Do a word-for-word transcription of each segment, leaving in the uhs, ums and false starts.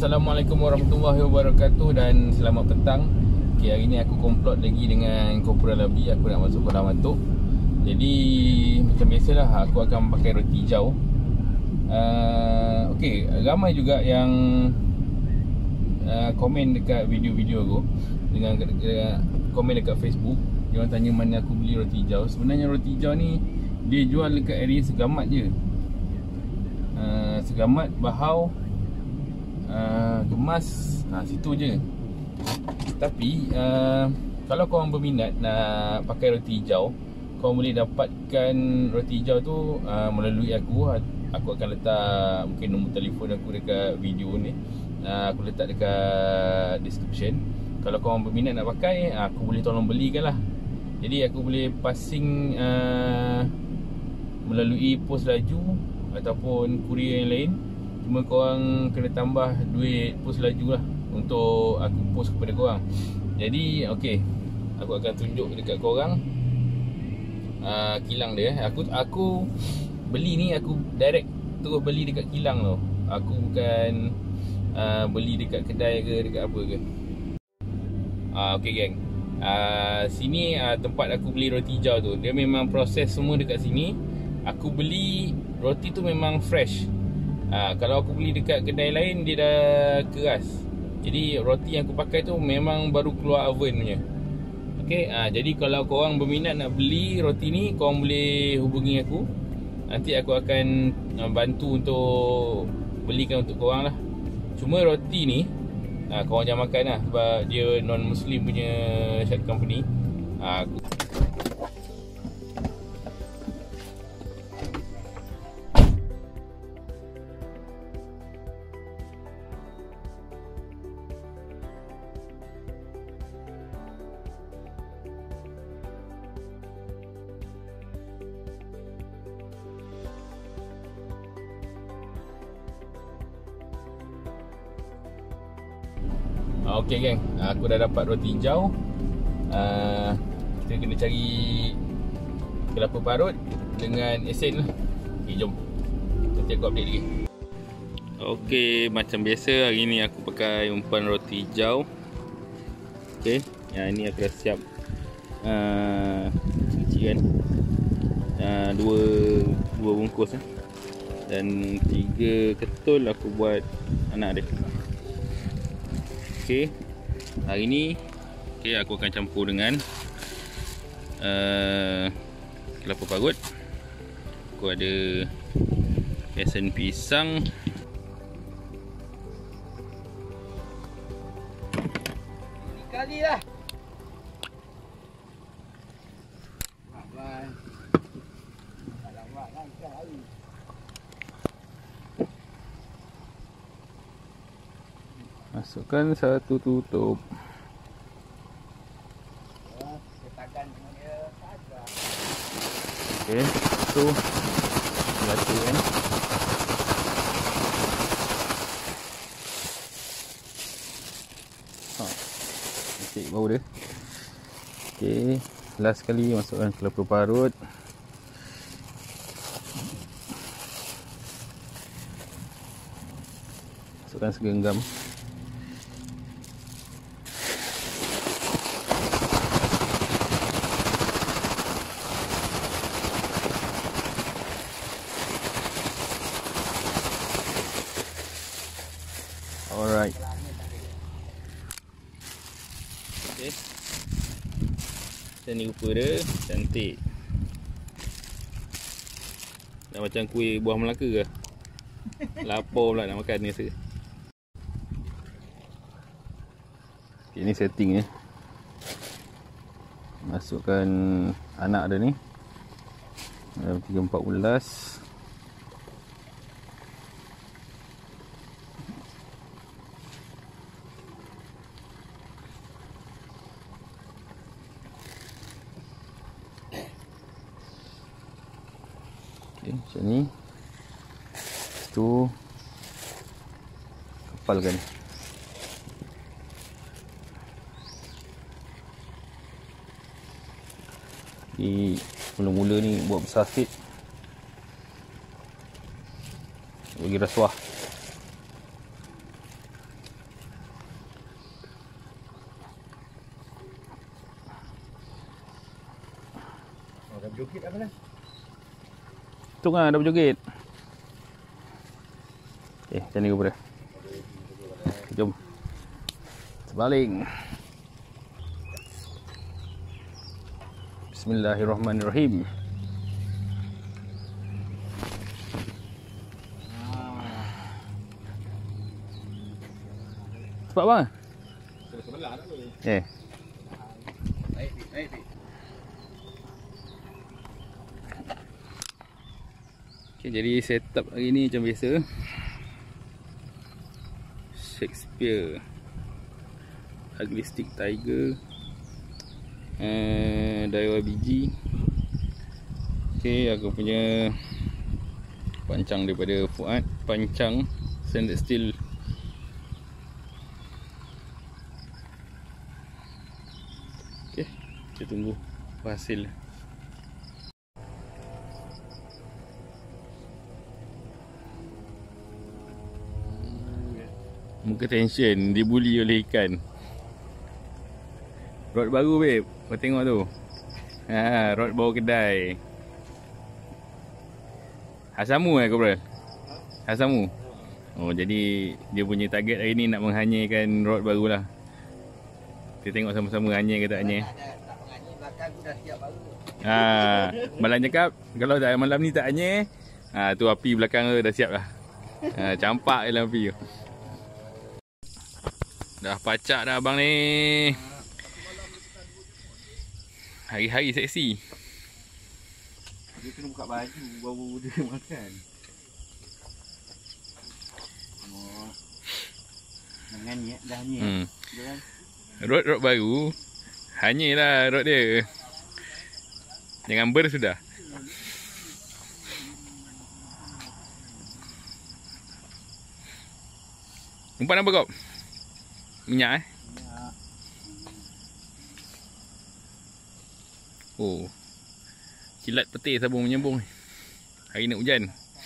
Assalamualaikum warahmatullahi wabarakatuh dan selamat petang. Okay, hari ni aku komplot lagi dengan Corporal Abi. Aku nak masuk kolam batuk. Jadi macam biasalah, aku akan pakai roti hijau. uh, Okay, ramai juga yang uh, komen dekat video-video aku, dengan uh, komen dekat Facebook. Dia orang tanya mana aku beli roti hijau. Sebenarnya roti hijau ni dia jual dekat area Segamat je. uh, Segamat, Bahau, Uh, Gemas, ha, situ je. Tapi uh, kalau korang berminat nak pakai roti hijau, korang boleh dapatkan roti hijau tu uh, melalui aku. Aku akan letak mungkin nombor telefon aku dekat video ni. uh, Aku letak dekat description. Kalau korang berminat nak pakai, uh, aku boleh tolong belikan lah. Jadi aku boleh passing uh, melalui pos laju ataupun kurier yang lain. Cuma korang kena tambah duit pos laju lah untuk aku post kepada korang. Jadi ok, aku akan tunjuk dekat korang uh, kilang dia. Aku aku beli ni, aku direct terus beli dekat kilang tau. Aku bukan uh, beli dekat kedai ke dekat apa ke. uh, Ok geng, uh, sini uh, tempat aku beli roti hijau tu, dia memang proses semua dekat sini. Aku beli roti tu memang fresh. Ha, kalau aku beli dekat kedai lain, dia dah keras. Jadi roti yang aku pakai tu memang baru keluar oven punya. Okay, ha, jadi kalau korang berminat nak beli roti ni, korang boleh hubungi aku. Nanti aku akan uh, bantu untuk belikan untuk korang lah. Cuma roti ni ha, korang jangan makan lah, sebab dia non-Muslim punya shad company. ha, aku Ok geng, aku dah dapat roti hijau. uh, Kita kena cari kelapa parut dengan esen lah. Ok, jom. Nanti aku update lagi. Ok, macam biasa hari ni aku pakai umpan roti hijau. Ok, yang ini aku dah siap uh, kecil kan, uh, Dua Dua bungkus eh. Dan tiga ketul aku buat anak dia. Okay, hari ni okay, aku akan campur dengan uh, kelapa parut. Aku ada esen pisang, ini kali lah. Masukkan satu tutup. Okey, tu satu kan. Ha. Cek bau dia. Okey, last sekali masukkan kelapa parut. Masukkan segenggam. Alright. Okay, macam ni rupa dia, cantik. Dah macam kuih buah Melaka ke? Lapar pula nak makan ni rasa. Okay, ni setting eh. Masukkan anak dia ni dalam tiga empat belas. Okay, macam ni. Tu kepalkan. Di mula-mula ni buat besar sikit, bagi rasuah. Joget apa lah? Tung lah dah berjoget. Eh, macam ni ke bro? Jom. Sebaling. Bismillahirrahmanirrahim. Cepat bang? Sebelah tak boleh. Eh. Baik, baik, baik. Okay, jadi setup hari ni macam biasa. Shakespeare Ugly Stick Tiger eh, Daiwa biji. Okay, aku punya pancang daripada Fuad, pancang standard steel. Okay, kita tunggu hasil. Muka tension, dibuli oleh ikan. Rod baru babe, kau tengok tu. Ha, rod bawa kedai. Hasamu eh kau bro? Hasamu? Oh, jadi dia punya target hari ni nak menghanyirkan rod baru lah. Kita tengok sama-sama hanyir ke tak hanyir. Tak menghanyir, belakang aku dah siap baru. Ha, malam cakap kalau tak malam ni tak hanyir, ha, tu api belakang tu dah siap lah. Ha, campak je dalam api tu. Dah pacak dah abang ni. Hari-hari seksi. Dia kena buka baju baru dia makan. Oh. Dengan ni dah ni. Hmm. Kan? Rod-rod baru. Hanyirlah rod dia. Jangan ber sudah. Umpan apa kau? Minyak eh? Minyak. Oh. Kilat petir sabung menyambung. Hari nak hujan.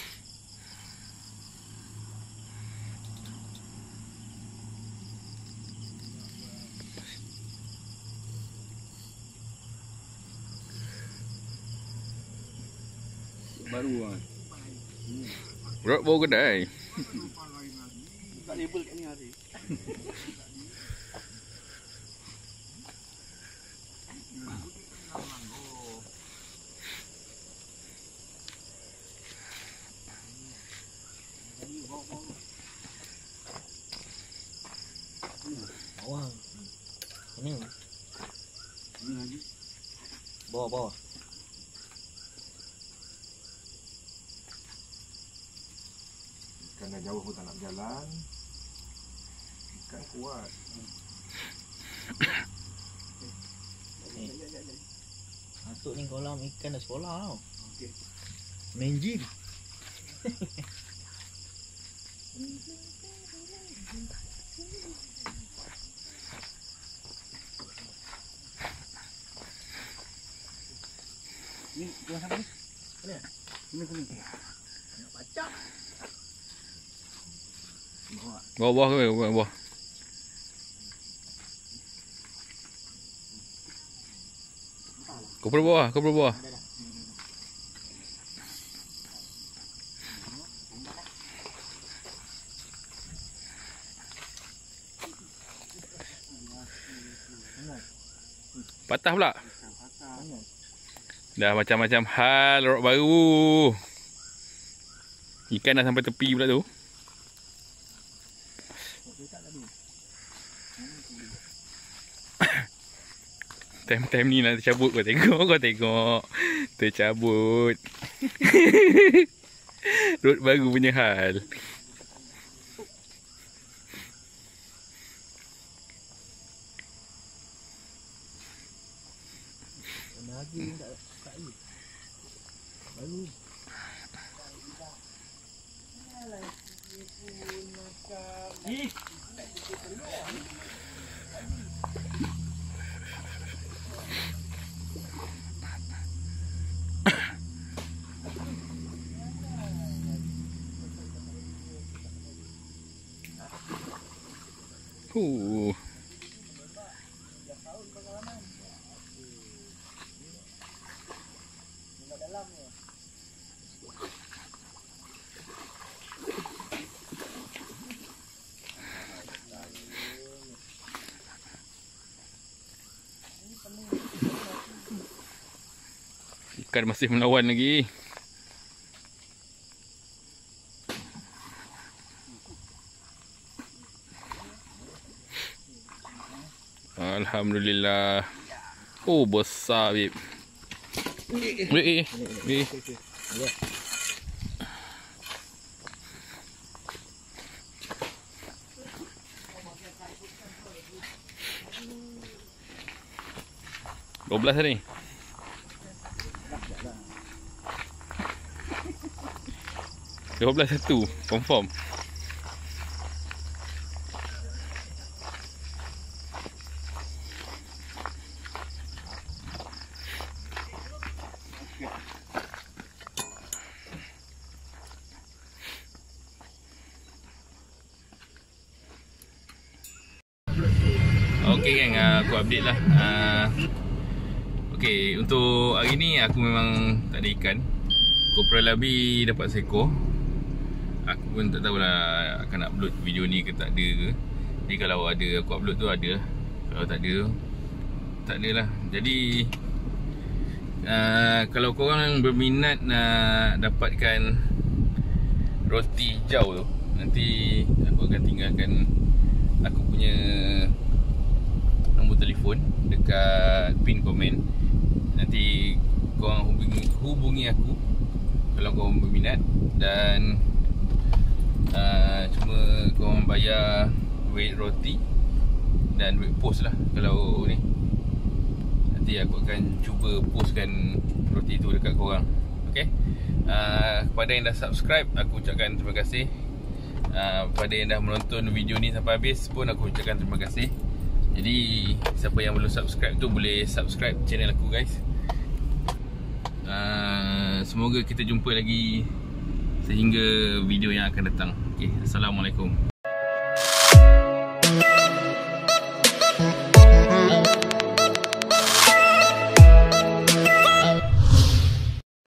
Baru ah. Hmm. Rod baru kedai. Buka label kat ni hari. Bawang. Ini. Ini lagi. Bawa bawa. Ikan dah jauh pun tak nak berjalan. Ikan kuat. Masuk ni kolam ikan dah sekolah tau. Okey. Main gym. Ni kelas apa ni? Mana? Sini sini. Nak pacak. Bawah ke bawah? Bawah. Kau perlu bawah, kau perlu bawah. Patah pula. Dah macam-macam hal rod baru. Ikan dah sampai tepi pula tu. Time-time ni nak tercabut, kau tengok, kau tengok. Tercabut. Rod baru punya hal. Lagi tak tak air. Baru. Ih. Huh. Ikan masih melawan lagi. Alhamdulillah. Oh, besar, babe. Eh, eh, eh. dua belas ni. dua belas satu, confirm. Okay geng, aku update lah. uh, Okay, untuk hari ni aku memang tak ada ikan. Copra Labi dapat seekor. Aku pun tak tahulah akan upload video ni ke tak ada ke. Jadi kalau ada aku upload tu ada lah. Kalau tak ada, tak ada lah. Jadi uh, kalau korang berminat nak dapatkan roti hijau tu, nanti aku akan tinggalkan aku punya nombor telefon dekat pin komen. Nanti korang hubungi, hubungi aku kalau korang berminat. Dan uh, cuma korang bayar weight roti dan weight post lah. Kalau ni nanti aku akan cuba postkan roti tu dekat korang. Okay, uh, kepada yang dah subscribe aku ucapkan terima kasih. uh, Kepada yang dah menonton video ni sampai habis pun aku ucapkan terima kasih. Jadi siapa yang belum subscribe tu boleh subscribe channel aku guys. uh, Semoga kita jumpa lagi sehingga video yang akan datang. Okay, Assalamualaikum.